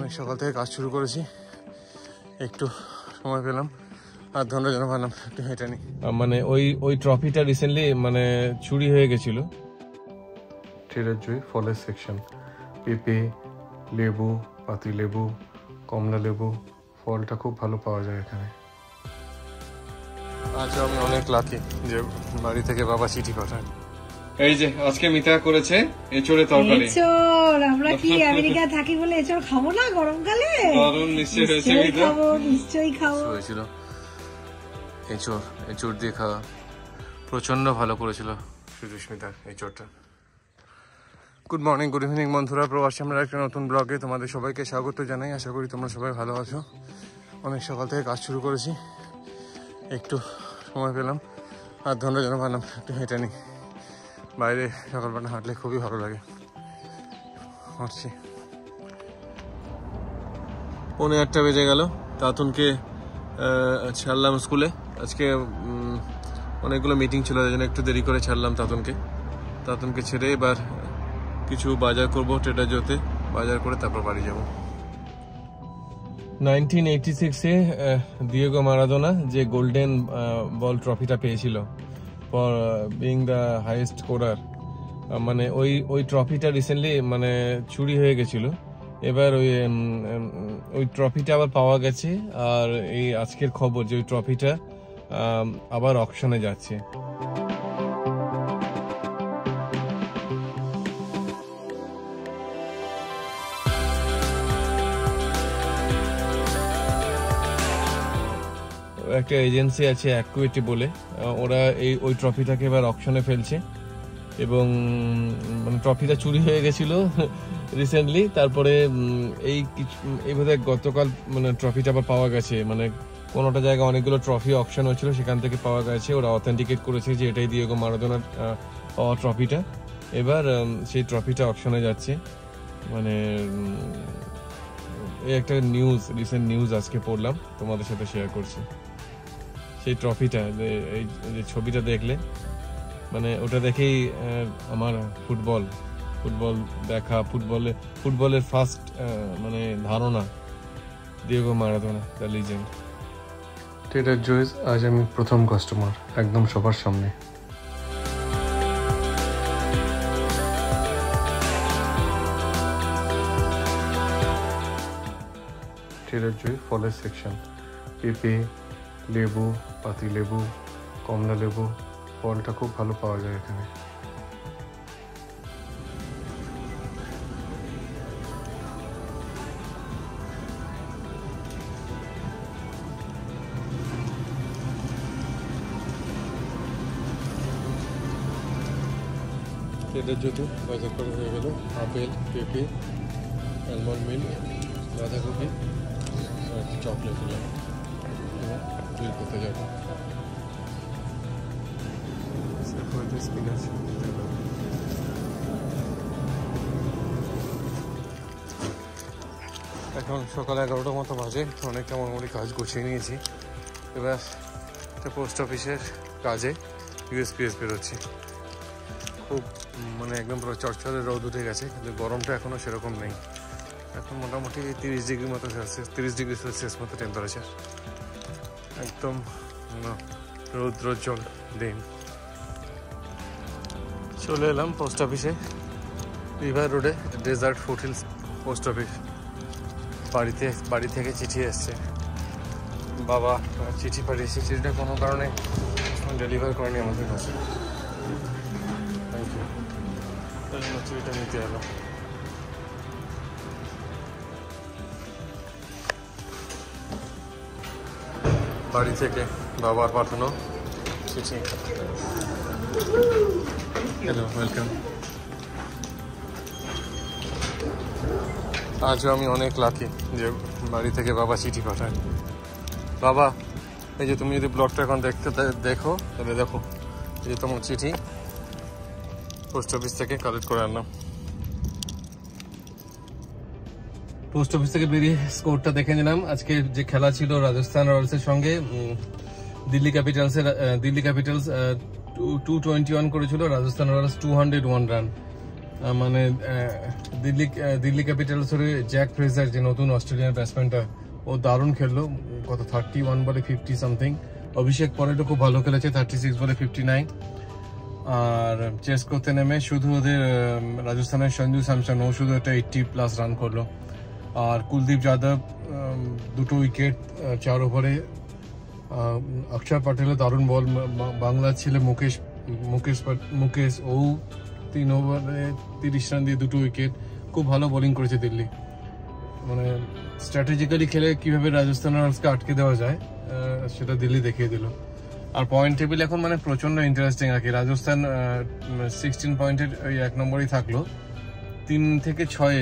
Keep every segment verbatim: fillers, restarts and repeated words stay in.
অনেক সকাল থেকে কাজ শুরু করেছি, একটু সময় পেলাম আধ ঘন্টার জন্য ভাবলাম একটু হেঁটে নিই। মানে ওই ওই ট্রফিটা রিসেন্টলি মানে চুরি হয়ে গেছিল। ট্রেডার জয় ফলের সেকশন, পেঁপে, লেবু, পাতি লেবু, কমলা লেবু, ফলটা খুব ভালো পাওয়া যায় এখানে। আজ আমি অনেক লাকি যে বাড়ি থেকে বাবা চিঠি পাঠায়। এই যে আজকে মিতা করেছে এঁচড়ের তরকারি। এঁচড় আমরা কি আমেরিকা থাকি বলে এঁচড় খাবো না গরমকালে? গরম নিশ্চয়ই হয়েছে, খাবো নিশ্চয়ই খাবো। হয়েছিল এঁচড়, এঁচড় দিয়ে খাওয়া প্রচন্ড ভালো করেছিল সুস্মিতা এঁচড়টা। গুড মর্নিং, গুড ইভিনিং বন্ধুরা, প্রবাসী আমরা একটা নতুন ব্লগে তোমাদের সবাইকে স্বাগত জানাই। আশা করি তোমরা সবাই ভালো আছো। অনেক সকাল থেকে কাজ শুরু করেছি, একটু সময় পেলাম আধ ঘন্টার জন্য ভাবলাম একটু হেঁটে নিই। বাইরে সকালবেলা হাঁটলে খুবই ভালো লাগে। হাঁটছি, পৌনে আটটা বেজে গেল। তাতুনকে ছাড়লাম স্কুলে। আজকে অনেকগুলো মিটিং ছিল, তাই জন্য একটু দেরি করে ছাড়লাম তাতুনকে। তাতুনকে ছেড়ে এবার কিছু বাজার করবো ট্রেডার জোতে, বাজার করে তারপর বাড়ি যাব। নাইনটিন এইটি সিক্সে ডিয়েগো মারাদোনা যে গোল্ডেন বল ট্রফিটা পেয়েছিল for being the highest scorer, মানে ওই ওই ট্রফিটা রিসেন্টলি মানে চুরি হয়ে গেছিল। এবার ওই ওই ট্রফিটা আবার পাওয়া গেছে। আর এই আজকের খবর যে ওই ট্রফিটা আবার অকশনে যাচ্ছে। একটা এজেন্সি আছে অ্যাকুইটি বলে, ওরা এই ওই ট্রফিটাকে এবার অকশনে ফেলছে। এবং মানে ট্রফিটা চুরি হয়ে গেছিল রিসেন্টলি, তারপরে এই কিছু এই বোধহয় গতকাল মানে ট্রফিটা আবার পাওয়া গেছে। মানে কোনোটা জায়গায় অনেকগুলো ট্রফি অকশন হয়েছিল, সেখান থেকে পাওয়া গেছে। ওরা অথেন্টিকেট করেছে যে এটাই ডিয়েগো মারাদোনার পাওয়া ট্রফিটা। এবার সেই ট্রফিটা অকশনে যাচ্ছে। মানে এই একটা নিউজ, রিসেন্ট নিউজ আজকে পড়লাম, তোমাদের সাথে শেয়ার করছি। সেই ট্রফিটা, এই যে ছবিটা দেখলে মানে ওটা দেখেই আমার ফুটবল ফুটবল দেখা ফুটবলে ফুটবলের ফার্স্ট মানে ধারণা Diego Maradona, the legend. Trader Joe's আজ আমি প্রথম কাস্টমার, একদম সবার সামনে। ট্রেডার জয় ফলের সেকশন, পেঁপে, লেবু, পাতি লেবু, কমলা লেবু, ফলটা খুব ভালো পাওয়া যায় এখানে। ট্রেডার জোতে বাজার করা হয়ে গেল। আপেল, পেঁপে, অ্যালমন্ড মিল্ক, বাঁধাকপি আর একটি চকলেট নিলাম। বিল করতে যাবো। এখন সকাল এগারোটার মতো বাজে, অনেকটা মোটামুটি কাজ গুছিয়ে নিয়েছি। এবার একটা পোস্ট অফিসের কাজে ইউএসপিএস বেরোচ্ছি। খুব মানে একদম পুরো চটচড়ে রোদ উঠে গেছে, কিন্তু গরমটা এখনও সেরকম নেই। এখন মোটামুটি তিরিশ ডিগ্রি মতো সেলসিয়াস তিরিশ ডিগ্রি সেলসিয়াস মতো টেম্পারেচার, একদম রৌদ্রোজ্জ্বল দিন। চলে এলাম পোস্ট অফিসে, রিভার রোডে ডেজার্ট ফুটহিলস পোস্ট অফিস। বাড়িতে বাড়ি থেকে চিঠি এসছে, বাবা চিঠি পাঠিয়েছে। চিঠিটা কোনো কারণে ডেলিভার করেনি আমাদের কাছে। Thank you. তাই জন্য চিঠিটা নিতে এলাম। বাড়ি থেকে বাবার পাঠানো চিঠি। Hello, welcome. আজও আমি অনেক লাকি যে বাড়ি থেকে বাবা চিঠি পাঠায়। বাবা, এই যে তুমি যদি ব্লগটা এখন দেখতে দেখো তাহলে দেখো, এই যে তোমার চিঠি পোস্ট অফিস থেকে কালেক্ট করে আনলাম। পোস্ট অফিস থেকে বেরিয়ে স্কোরটা দেখে নিলাম। আজকে যে খেলা ছিল রাজস্থান রয়্যালসের সঙ্গে, দিল্লি ক্যাপিটালসের Delhi Capitals two twenty one করেছিল, Rajasthan Royals two hundred one run. মানে দিল্লি দিল্লি ক্যাপিটালসের জ্যাক ফ্রেজার যে নতুন অস্ট্রেলিয়ান ব্যাটসম্যানটা, ও দারুণ খেললো। কত থার্টি ওয়ান বলে ফিফটি সামথিং। অভিষেক পরেটো খুব ভালো খেলেছে, থার্টি সিক্স বলে ফিফটি নাইন। আর চেস করতে নেমে শুধু ওদের রাজস্থানের সঞ্জু স্যামসন, ও শুধু একটা এইটটি প্লাস রান করলো। আর কুলদীপ যাদব দুটো উইকেট চার ওভারে। অক্ষর প্যাটেলের দারুণ বল। বাংলার ছেলে মুকেশ মুকেশ মুকেশ ও তিন ওভারে তিরিশ রান দিয়ে দুটো উইকেট। খুব ভালো বোলিং করেছে দিল্লি। মানে স্ট্র্যাটেজিক্যালি খেলে কিভাবে রাজস্থান রয়্যালসকে আটকে দেওয়া যায় সেটা দিল্লি দেখিয়ে দিল। আর পয়েন্ট টেবিল এখন মানে প্রচন্ড ইন্টারেস্টিং আর কি। রাজস্থান সিক্সটিন পয়েন্টের ওই এক নম্বরই থাকলো। তিন থেকে ছয়ে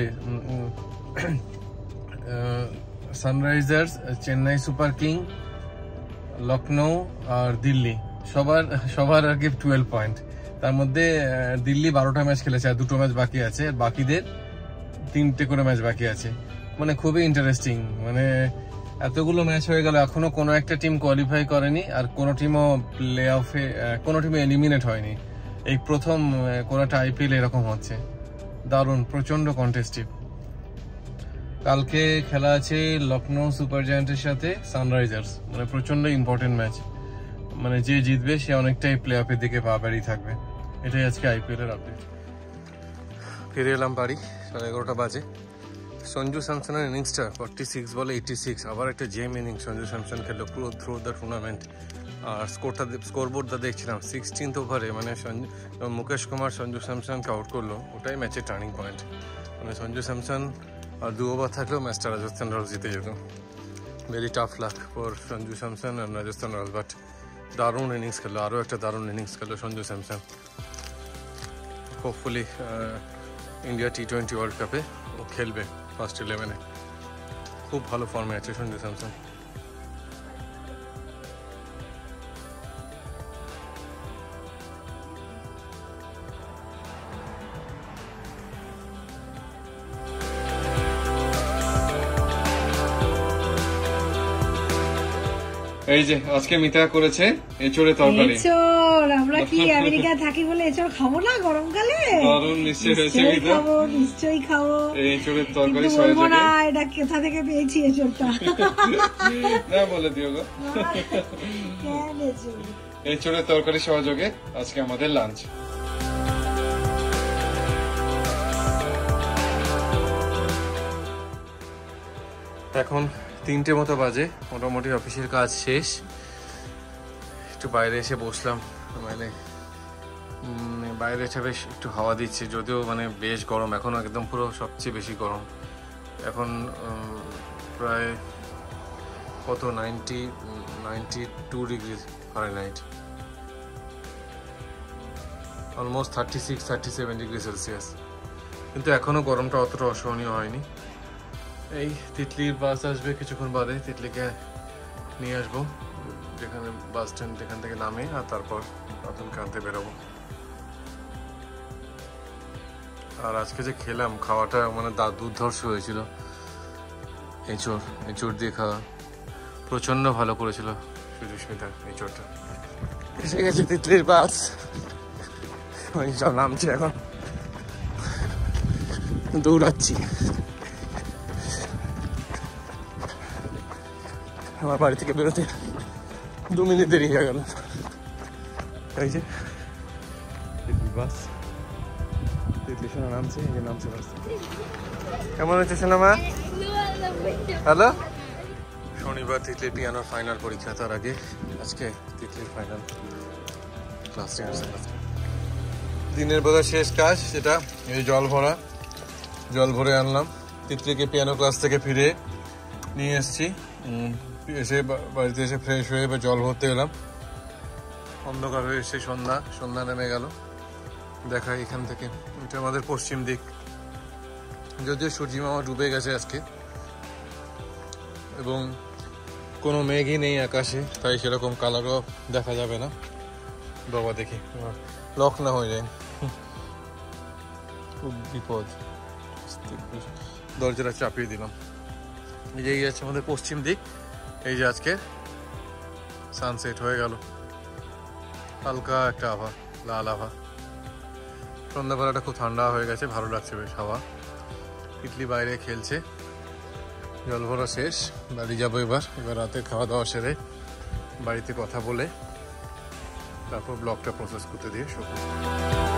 Sunrisers, Chennai super king, Lucknow আর দিল্লি, সবার সবার আর কি টুয়েলভ পয়েন্ট। তার মধ্যে দিল্লি বারোটা ম্যাচ খেলেছে আর দুটো ম্যাচ বাকি আছে, আর বাকিদের তিনটে করে ম্যাচ বাকি আছে। মানে খুবই ইন্টারেস্টিং। মানে এতগুলো ম্যাচ হয়ে গেল, এখনো কোনো একটা টিম কোয়ালিফাই করেনি, আর কোনো টিমও প্লে অফে কোনো টিমে এলিমিনেট হয়নি। এই প্রথম কোনো একটা আইপিএল এরকম হচ্ছে। দারুণ, প্রচন্ড কন্টেস্টিভ। কালকে খেলা আছে লখনৌ সুপার জায়ান্টের সাথে সানরাইজার্স, মানে প্রচন্ড ইম্পর্টেন্ট ম্যাচ। মানে যে জিতবে সে অনেকটাই প্লে অফের দিকে পা বাড়িয়ে থাকবে। এটাই আজকে আইপিএল এর আপডেট। ফিরে এলাম বাড়ি, সাড়ে এগারোটা বাজে। সঞ্জু স্যামসনের ইনিংসটা ফর্টি সিক্স বলে এইটি সিক্স, আবার একটা জেম ইনিংস সঞ্জু স্যামসন খেললো পুরো থ্রু দ্য টুর্নামেন্ট। আর স্কোরটা স্কোর বোর্ডটা দেখছিলাম, সিক্সটিন্থ ওভারে মানে সঞ্জু মুকেশ কুমার সঞ্জু স্যামসনকে আউট করলো, ওটাই ম্যাচের টার্নিং পয়েন্ট। মানে সঞ্জু স্যামসন আর দু ওভার থাকলেও ম্যাচটা রাজস্থান রয়্যালস জিতে যেত। Very tough luck for Sanju Samson আর রাজস্থান রয়্যালস, বাট দারুণ ইনিংস খেললো, আরও একটা দারুণ ইনিংস খেললো Sanju Samson. Hopefully India T twenty world কাপে ও খেলবে ফার্স্ট ইলেভেনে। খুব ভালো ফর্মে আছে সঞ্জু স্যামসন। এই যে আজকে মিতা করেছে এঁচড়ের তরকারি। এঁচড় আমরা কি আমেরিকায় থাকি বলে এঁচড় খাবো না গরমকালে? দারুণ নিশ্চয়ই হয়েছে মিতা। খাবো, নিশ্চয়ই খাবো। এঁচড়ের তরকারি কিন্তু বলবো না এটা কোথা থেকে পেয়েছি এঁচড়টা। না বলে দিও গো। কেন এঁচড়? এঁচড়ের তরকারি সহযোগে আজকে আমাদের লাঞ্চ। এখন তিনটে মতো বাজে, মোটামুটি অফিসের কাজ শেষ। একটু বাইরে এসে বসলাম, মানে বাইরে এসে বেশ একটু হাওয়া দিচ্ছে, যদিও মানে বেশ গরম এখন, একদম পুরো সবচেয়ে বেশি গরম এখন। প্রায় কত ninety ninety two degree Fahrenheit, almost thirty six thirty seven degree Celsius. কিন্তু এখনও গরমটা অতটা অসহনীয় হয়নি। এই তিতলির বাস আসবে কিছুক্ষণ বাদে, তিতলিকে নিয়ে আসবো যেখানে বাস স্ট্যান্ড, এখান থেকে নামে, আর তারপর নতুনকে আনতে বেরোবো। আর আজকে যে খেলাম, খাওয়াটা মানে দা দুর্ধর্ষ হয়েছিল। এঁচড় এঁচড় দিয়ে খাওয়া প্রচন্ড ভালো করেছিল সুস্মিতা। এঁচড়টা এসে গেছে তিতলির বাস, সব নামছে এখন, দৌড়াচ্ছি। আমার বাড়ি থেকে বেরোতে দু মিনিট দেরি হয়ে গেল। এই যে বাস, তিতলি সোনা নামছে, এই যে নামছে বাস। কেমন হচ্ছে সোনা মা? হ্যালো। শনিবার তিতলির পিয়ানোর ফাইনাল পরীক্ষা, তার আগে আজকে তিতলির ফাইনাল ক্লাস রিহার্সাল। দিনের বোধহয় শেষ কাজ, সেটা এই জল ভরা, জল ভরে আনলাম। তিতলিকে পিয়ানো ক্লাস থেকে ফিরে নিয়ে এসছি, এসে বাড়িতে এসে ফ্রেশ হয়ে বা জল ভরতে এলাম। অন্ধকার হয়ে এসে সন্ধ্যা সন্ধ্যা নেমে গেল। দেখা এখান থেকে, এটা আমাদের পশ্চিম দিক, যদিও সূর্যি মামা ডুবে গেছে আজকে, এবং কোনো মেঘই নেই আকাশে, তাই সেরকম কালারও দেখা যাবে না। বাবা দেখি লক না হয়ে যায়, খুব বিপদ। দরজাটা চাপিয়ে দিলাম। এই যে যাচ্ছে আমাদের পশ্চিম দিক। এই যে আজকে সানসেট হয়ে গেল, হালকা একটা আভা, লাল আভা। সন্ধ্যাবেলাটা খুব ঠান্ডা হয়ে গেছে, ভালো লাগছে বেশ হাওয়া। ইডলি বাইরে খেলছে, জল ভরা শেষ, বাড়ি যাবো এবার। এবার রাতে খাওয়া দাওয়া সেরে বাড়িতে কথা বলে তারপর ব্লগটা প্রসেস করতে দিয়ে শুরু করবো।